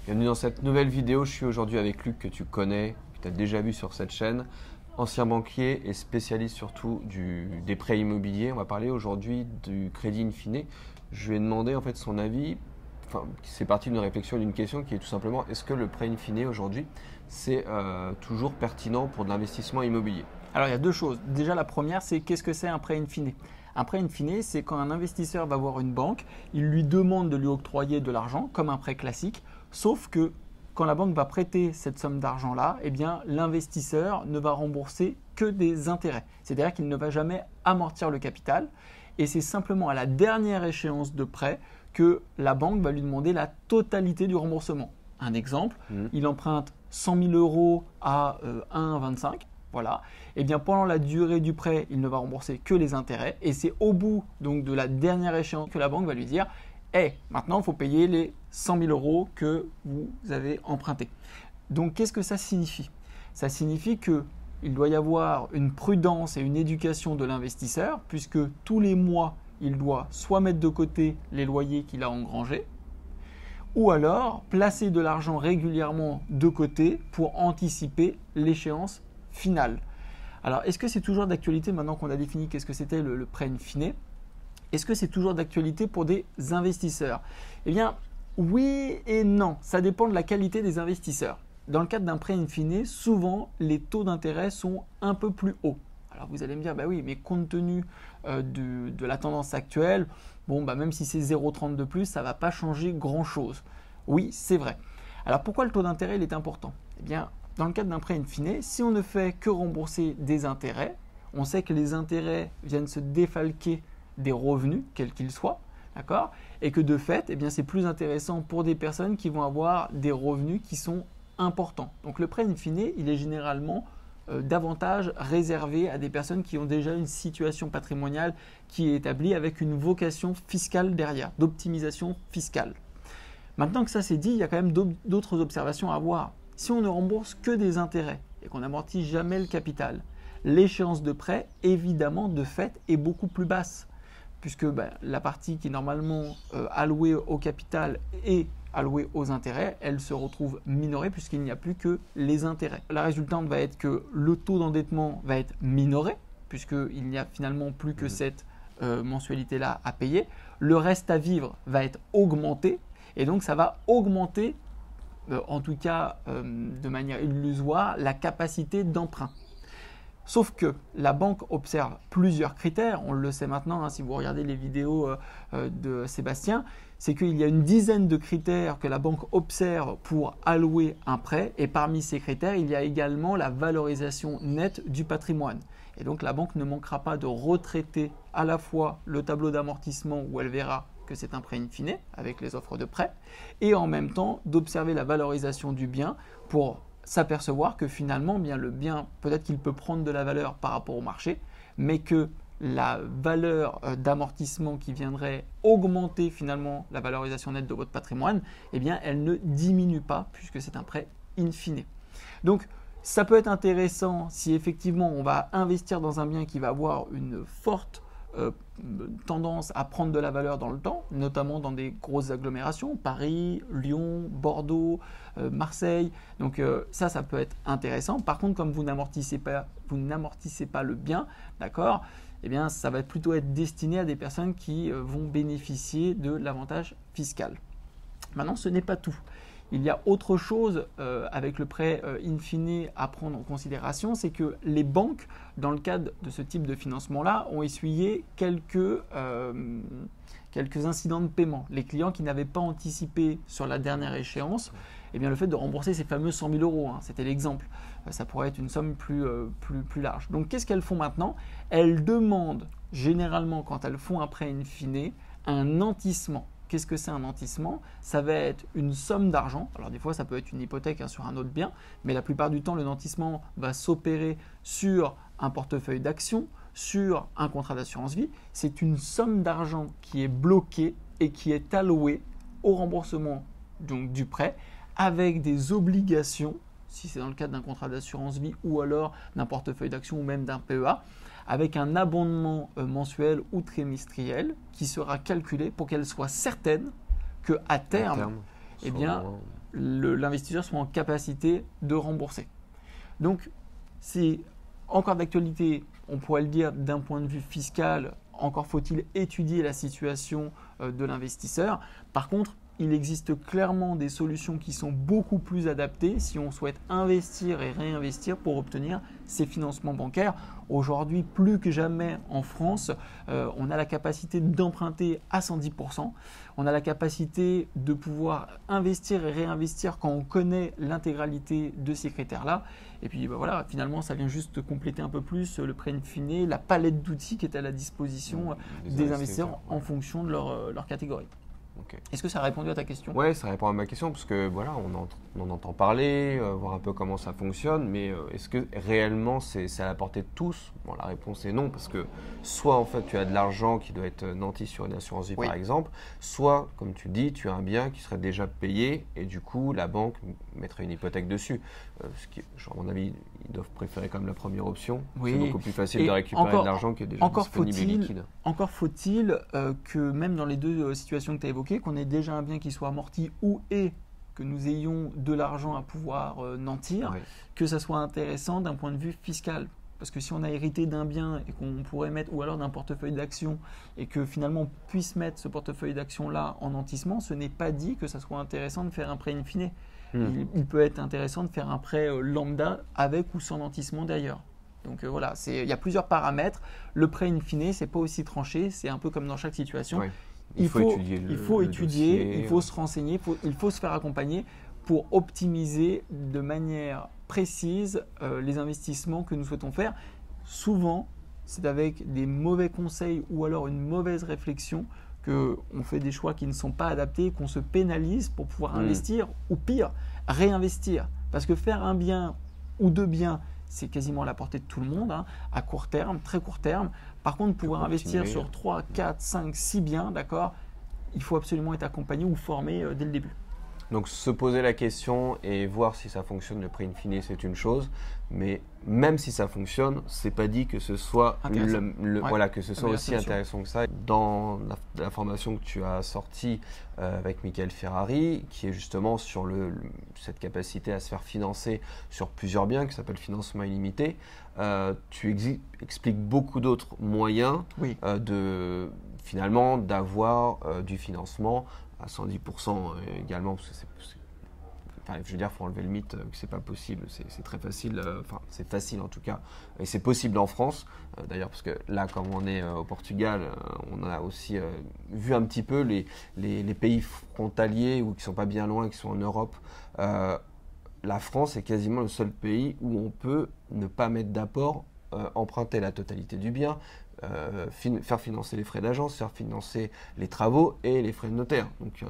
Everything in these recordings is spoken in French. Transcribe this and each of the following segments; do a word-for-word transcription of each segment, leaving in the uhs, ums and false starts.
Bienvenue dans cette nouvelle vidéo. Je suis aujourd'hui avec Luc que tu connais, que tu as déjà vu sur cette chaîne, ancien banquier et spécialiste surtout du, des prêts immobiliers. On va parler aujourd'hui du crédit in fine. Je lui ai demandé en fait son avis. Enfin, c'est parti d'une réflexion, d'une question qui est tout simplement est-ce que le prêt in fine aujourd'hui c'est euh, toujours pertinent pour de l'investissement immobilier? Alors il y a deux choses. Déjà la première, c'est qu'est-ce que c'est un prêt in fine? Un prêt in fine, c'est quand un investisseur va voir une banque, il lui demande de lui octroyer de l'argent comme un prêt classique, sauf que quand la banque va prêter cette somme d'argent-là, eh bien l'investisseur ne va rembourser que des intérêts. C'est-à-dire qu'il ne va jamais amortir le capital et c'est simplement à la dernière échéance de prêt que la banque va lui demander la totalité du remboursement. Un exemple, mmh. il emprunte cent mille euros à euh, un virgule vingt-cinq. Voilà. Et bien pendant la durée du prêt, il ne va rembourser que les intérêts et c'est au bout donc de la dernière échéance que la banque va lui dire hey, maintenant il faut payer les cent mille euros que vous avez empruntés. Donc qu'est-ce que ça signifie? Ça signifie qu'il doit y avoir une prudence et une éducation de l'investisseur puisque tous les mois, il doit soit mettre de côté les loyers qu'il a engrangés ou alors placer de l'argent régulièrement de côté pour anticiper l'échéance finale. Alors, est-ce que c'est toujours d'actualité maintenant qu'on a défini qu'est-ce que c'était le, le prêt in fine? Est-ce que c'est toujours d'actualité pour des investisseurs? Eh bien, oui et non. Ça dépend de la qualité des investisseurs. Dans le cadre d'un prêt in fine, souvent, les taux d'intérêt sont un peu plus hauts. Alors, vous allez me dire, bah oui, mais compte tenu euh, de, de la tendance actuelle, bon, bah même si c'est zéro virgule trente de plus, ça ne va pas changer grand-chose. Oui, c'est vrai. Alors, pourquoi le taux d'intérêt il est important? Eh bien, dans le cadre d'un prêt in fine, si on ne fait que rembourser des intérêts, on sait que les intérêts viennent se défalquer des revenus, quels qu'ils soient, d'accord? Et que de fait, eh bien, c'est plus intéressant pour des personnes qui vont avoir des revenus qui sont importants. Donc le prêt in fine, il est généralement euh, davantage réservé à des personnes qui ont déjà une situation patrimoniale qui est établie avec une vocation fiscale derrière, d'optimisation fiscale. Maintenant que ça c'est dit, il y a quand même d'autres observations à avoir. Si on ne rembourse que des intérêts et qu'on n'amortit jamais le capital, l'échéance de prêt, évidemment, de fait, est beaucoup plus basse puisque ben, la partie qui est normalement euh, allouée au capital et allouée aux intérêts, elle se retrouve minorée puisqu'il n'y a plus que les intérêts. La résultante va être que le taux d'endettement va être minoré puisqu'il n'y a finalement plus que cette euh, mensualité-là à payer. Le reste à vivre va être augmenté et donc ça va augmenter Euh, en tout cas euh, de manière illusoire, la capacité d'emprunt. Sauf que la banque observe plusieurs critères, on le sait maintenant hein, si vous regardez les vidéos euh, euh, de Sébastien, c'est qu'il y a une dizaine de critères que la banque observe pour allouer un prêt et parmi ces critères, il y a également la valorisation nette du patrimoine. Et donc la banque ne manquera pas de retraiter à la fois le tableau d'amortissement où elle verra que c'est un prêt in fine avec les offres de prêt et en même temps d'observer la valorisation du bien pour s'apercevoir que finalement bien le bien peut-être qu'il peut prendre de la valeur par rapport au marché mais que la valeur d'amortissement qui viendrait augmenter finalement la valorisation nette de votre patrimoine eh bien elle ne diminue pas puisque c'est un prêt in fine. Donc ça peut être intéressant si effectivement on va investir dans un bien qui va avoir une forte Euh, tendance à prendre de la valeur dans le temps, notamment dans des grosses agglomérations, Paris, Lyon, Bordeaux, euh, Marseille. Donc euh, ça, ça peut être intéressant. Par contre, comme vous n'amortissez pas, vous n'amortissez pas le bien, d'accord, eh bien, ça va plutôt être destiné à des personnes qui euh, vont bénéficier de l'avantage fiscal. Maintenant, ce n'est pas tout. Il y a autre chose euh, avec le prêt euh, in fine à prendre en considération, c'est que les banques, dans le cadre de ce type de financement-là, ont essuyé quelques, euh, quelques incidents de paiement. Les clients qui n'avaient pas anticipé sur la dernière échéance, eh bien, le fait de rembourser ces fameux cent mille euros, hein, c'était l'exemple, euh, ça pourrait être une somme plus, euh, plus, plus large. Donc qu'est-ce qu'elles font maintenant? Elles demandent généralement, quand elles font un prêt in fine, un nantissement. Qu'est-ce que c'est un nantissement? Ça va être une somme d'argent. Alors des fois, ça peut être une hypothèque hein, sur un autre bien, mais la plupart du temps, le nantissement va s'opérer sur un portefeuille d'actions, sur un contrat d'assurance vie. C'est une somme d'argent qui est bloquée et qui est allouée au remboursement donc, du prêt avec des obligations, si c'est dans le cadre d'un contrat d'assurance vie ou alors d'un portefeuille d'actions ou même d'un P E A, avec un abondement euh, mensuel ou trimestriel qui sera calculé pour qu'elle soit certaine qu'à terme, terme eh bien, le- l'investisseur soit en capacité de rembourser. Donc, c'est encore d'actualité, on pourrait le dire d'un point de vue fiscal, encore faut-il étudier la situation euh, de l'investisseur. Par contre, il existe clairement des solutions qui sont beaucoup plus adaptées si on souhaite investir et réinvestir pour obtenir ces financements bancaires. Aujourd'hui, plus que jamais en France, euh, on a la capacité d'emprunter à cent dix pour cent. On a la capacité de pouvoir investir et réinvestir quand on connaît l'intégralité de ces critères-là. Et puis ben voilà, finalement, ça vient juste compléter un peu plus le prêt in fine, la palette d'outils qui est à la disposition Des des investisseurs, investisseurs ouais. en fonction de leur, euh, leur catégorie. Ok. Est-ce que ça a répondu à ta question? Ouais, ça répond à ma question parce que voilà, on en, on en entend parler, euh, voir un peu comment ça fonctionne, mais euh, est-ce que réellement c'est c'est à la portée de tous? Bon, la réponse est non parce que soit en fait tu as de l'argent qui doit être nanti sur une assurance vie Oui. par exemple, soit comme tu dis, tu as un bien qui serait déjà payé et du coup la banque mettrait une hypothèque dessus. Euh, ce qui, genre, à mon avis, ils doivent préférer quand même la première option. Oui. C'est beaucoup plus facile Et de récupérer encore- de l'argent qui est déjà encore disponible et faut-il- liquide. Encore faut-il euh, que même dans les deux euh, situations que tu as évoquées, qu'on ait déjà un bien qui soit amorti ou et que nous ayons de l'argent à pouvoir euh, nantir, Ouais. que ça soit intéressant d'un point de vue fiscal. Parce que si on a hérité d'un bien et qu'on pourrait mettre, ou alors d'un portefeuille d'actions, et que finalement on puisse mettre ce portefeuille d'actions-là en nantissement, ce n'est pas dit que ça soit intéressant de faire un prêt in fine. Hmm. Il, il peut être intéressant de faire un prêt euh, lambda avec ou sans nantissement d'ailleurs. Donc euh, voilà, c'est- il y a plusieurs paramètres. Le prêt in fine, c'est pas aussi tranché, c'est un peu comme dans chaque situation. Ouais. Il, faut, étudier le, il faut le étudier, dossier. il faut se renseigner, il faut, il faut se faire accompagner pour optimiser de manière précise euh, les investissements que nous souhaitons faire. Souvent, c'est avec des mauvais conseils ou alors une mauvaise réflexion qu'on fait des choix qui ne sont pas adaptés, qu'on se pénalise pour pouvoir Mm. investir ou pire, réinvestir. Parce que faire un bien ou deux biens, c'est quasiment à la portée de tout le monde, hein, à court terme, très court terme. Par contre, pouvoir investir continuer. sur trois, quatre, cinq, six biens, d'accord, il faut absolument être accompagné ou formé euh, dès le début. Donc se poser la question et voir si ça fonctionne, le prêt in fine, c'est une chose. Mais même si ça fonctionne, c'est pas dit que ce soit Intéressant. le, le- Ouais. voilà, que ce soit meilleure aussi solution. intéressant que ça. Dans la, la formation que tu as sortie euh, avec Michael Ferrari, qui est justement sur le, le- cette capacité à se faire financer sur plusieurs biens, qui s'appelle financement illimité, euh, tu exi- expliques beaucoup d'autres moyens Oui. euh, de finalement d'avoir euh, du financement à cent dix pour cent également, parce que c'est, c'est- enfin, je veux dire, il faut enlever le mythe euh, que c'est pas possible, c'est, c'est très facile, euh, enfin c'est facile en tout cas, et c'est possible en France, euh, d'ailleurs parce que là comme on est euh, au Portugal, euh, on a aussi euh, vu un petit peu les, les, les pays frontaliers ou qui sont pas bien loin, qui sont en Europe. Euh, la France est quasiment le seul pays où on peut ne pas mettre d'apport, euh, emprunter la totalité du bien, euh, fin- faire financer les frais d'agence, faire financer les travaux et les frais de notaire. Donc, euh,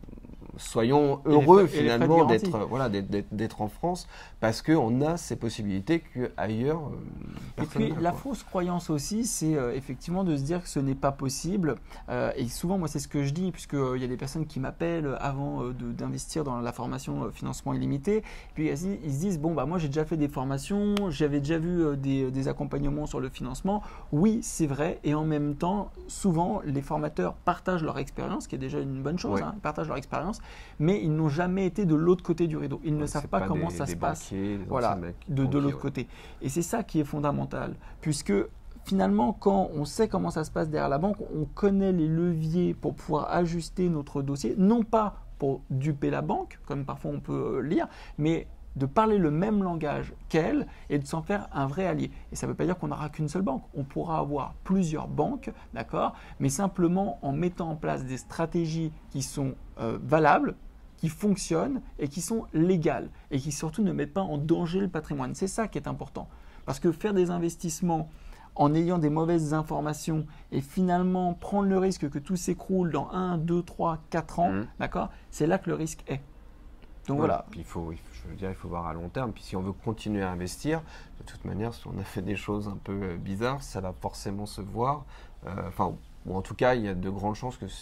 soyons Et les heureux frais- et les frais de finalement garantie. d'être, euh, voilà, d'être, d'être- d'être en France parce qu'on a ces possibilités qu'ailleurs, euh, Et personne puis n'a, la quoi. fausse croyance aussi, c'est euh, effectivement de se dire que ce n'est pas possible. Euh, et souvent, moi, c'est ce que je dis, puisqu'il y a des personnes qui m'appellent avant euh, de- d'investir dans la formation euh, financement illimité. Puis ils, se disent- ils se disent, bon, bah, moi j'ai déjà fait des formations, j'avais déjà vu euh, des, des accompagnements sur le financement. Oui, c'est vrai. Et en même temps, souvent, les formateurs partagent leur expérience, ce qui est déjà une bonne chose, Ouais. hein, ils partagent leur expérience, mais ils n'ont jamais été de l'autre côté du rideau. Ils ne Ouais, savent c'est pas, comment des- ça des se passe. banquiers, des Voilà, anciens mecs- de, de banquiers, l'autre ouais. côté. Et c'est ça qui est fondamental, puisque finalement, quand on sait comment ça se passe derrière la banque, on connaît les leviers pour pouvoir ajuster notre dossier, non pas pour duper la banque, comme parfois on peut euh, lire, mais de parler le même langage qu'elle et de s'en faire un vrai allié. Et ça ne veut pas dire qu'on n'aura qu'une seule banque. On pourra avoir plusieurs banques, d'accord, mais simplement en mettant en place des stratégies qui sont euh, valables, qui fonctionnent et qui sont légales et qui surtout ne mettent pas en danger le patrimoine. C'est ça qui est important. Parce que faire des investissements en ayant des mauvaises informations et finalement prendre le risque que tout s'écroule dans un, deux, trois, quatre ans, Mhm. d'accord, c'est là que le risque est. Donc Ouais, voilà. puis il faut, il faut- je veux dire, il faut voir à long terme. Puis si on veut continuer à investir, de toute manière, si on a fait des choses un peu euh, bizarres, ça va forcément se voir. Euh, Enfin, ou en tout cas, il y a de grandes chances que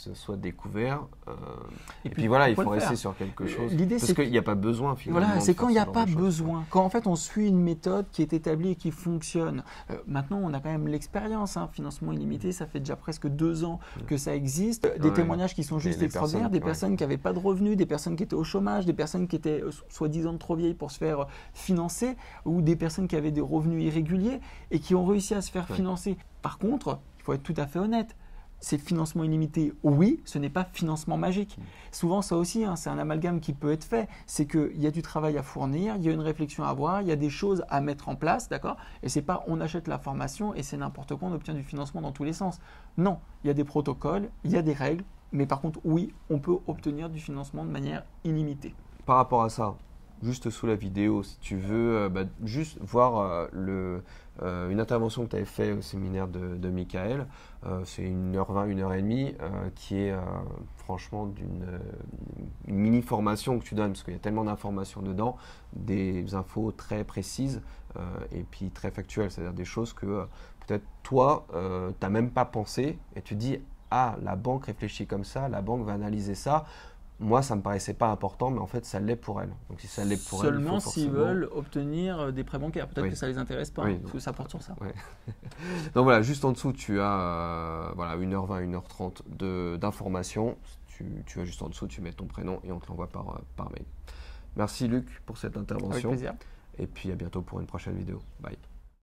ce soit découvert. Euh, et, Et puis, puis, voilà, on il peut faut le rester faire. sur quelque chose. L'idée, Parce c'est qu'il n'y a pas besoin finalement. Voilà, de c'est faire quand il n'y ce a genre pas de choses. besoin. Quand en fait on suit une méthode qui est établie et qui fonctionne. Euh, maintenant, on a quand même l'expérience. Hein. Financement illimité, ça fait déjà presque deux ans que ça existe. Des Ouais. témoignages qui sont juste Les- les extraordinaires. personnes, Des ouais. personnes qui n'avaient pas de revenus, des personnes qui étaient au chômage, des personnes qui étaient euh, soi-disant trop vieilles pour se faire euh, financer, ou des personnes qui avaient des revenus irréguliers et qui ont réussi à se faire Ouais. financer. Par contre, il faut être tout à fait honnête. C'est financement illimité, oui, ce n'est pas financement magique. Souvent, ça aussi, hein, c'est un amalgame qui peut être fait. C'est qu'il y a du travail à fournir, il y a une réflexion à avoir, il y a des choses à mettre en place, d'accord? Et c'est pas on achète la formation et c'est n'importe quoi, on obtient du financement dans tous les sens. Non, il y a des protocoles, il y a des règles, mais par contre, oui, on peut obtenir du financement de manière illimitée. Par rapport à ça, juste sous la vidéo, si tu veux, euh, bah, juste voir euh, le, euh, une intervention que tu avais fait au séminaire de, de Michael. Euh, c'est une heure vingt, une heure trente, euh, qui est euh, franchement d'une euh, une mini formation que tu donnes, parce qu'il y a tellement d'informations dedans, des infos très précises euh, et puis très factuelles, c'est-à-dire des choses que euh, peut-être toi, euh, tu n'as même pas pensé et tu te dis, ah, la banque réfléchit comme ça, la banque va analyser ça. Moi, ça ne me paraissait pas important, mais en fait, ça l'est pour elle. Donc, si ça l'est pour elle, il Seulement faut s'ils forcément... veulent obtenir des prêts bancaires. Peut-être Oui. que ça ne les intéresse pas, Oui, hein, donc- parce que ça porte sur ça. Ouais. Donc voilà, juste en dessous, tu as euh, voilà, une heure vingt, une heure trente de- d'informations. Tu, tu vas juste en dessous, tu mets ton prénom et on te l'envoie par, euh, par mail. Merci Luc pour cette Avec intervention. plaisir. Et puis à bientôt pour une prochaine vidéo. Bye.